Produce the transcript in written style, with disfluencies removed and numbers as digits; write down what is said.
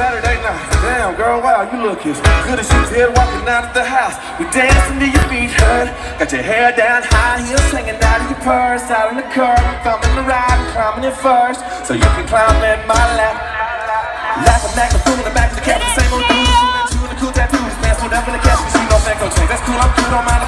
Saturday night. Damn, girl, wow, you look as good as you did walking out of the house. We dancing till your feet hurt. Got your hair down, high heels hanging out of your purse. Out on the curb, I'm thumbing the ride and climbing it first, so you can climb in my lap. Laughing, acting, fooling the back of the cab, the same old dude. Shooting the cool tattoos, pants pulled up in the cash, cause you don't make no change. That's cool, I'm cool, don't mind.